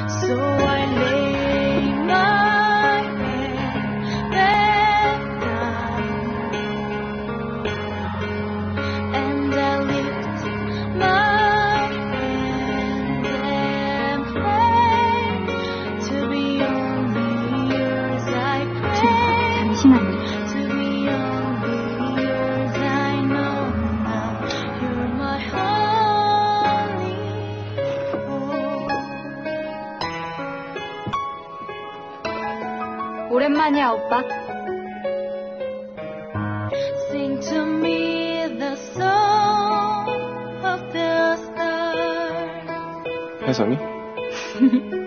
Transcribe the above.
So I lay my head down and I lift my hand and pray to be only yours. I pray 잠시만요. to be only yours. I know now you're my only hope. 오랜만이야, 오빠. Sing to me the song of the stars. 혜성이?